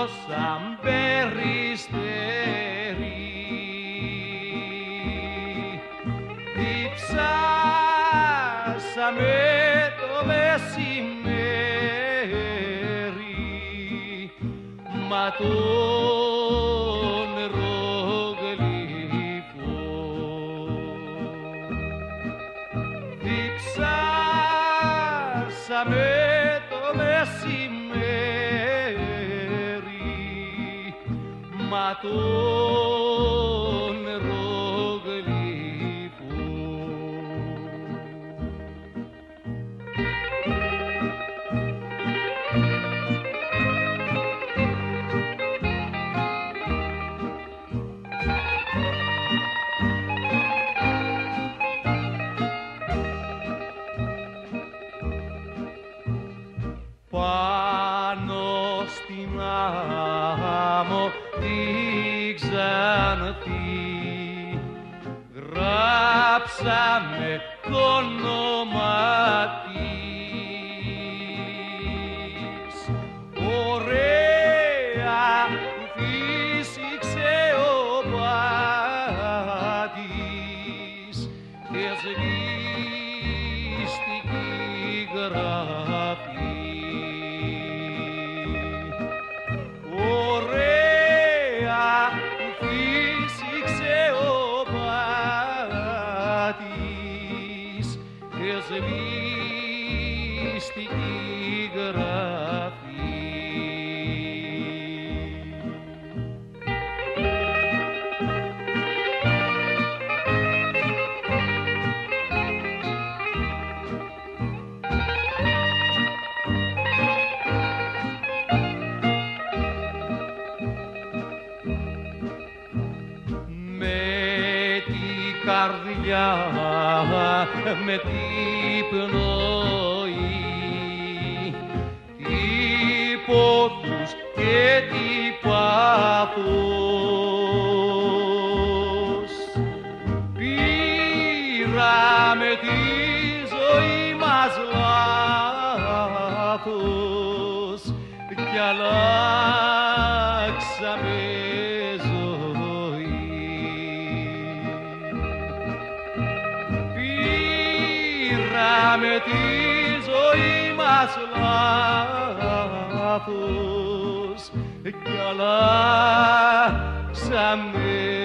σαν περιστέρι. Διψάσαμε το μεσημέρι, μα τον ρογλυφό. Διψάσαμε το μεσημέρι, μα τον ρογλυφό. Πάνω στην άμμο τη Ξάνθη γράψαμε το όνομα της. Ωραία που φύσηξε ο πάτης και σβήστηκε η γραφή. Ωραία που φύσηξε ο πάτης και σβήστηκε η γραφή. Καρδιά με την πνοή, τι πόθους και τι πάθος, πήραμε τη ζωή μας λάθος κι αλλάξαμε με τη ζωή μας λάθος κι αλλάξαμε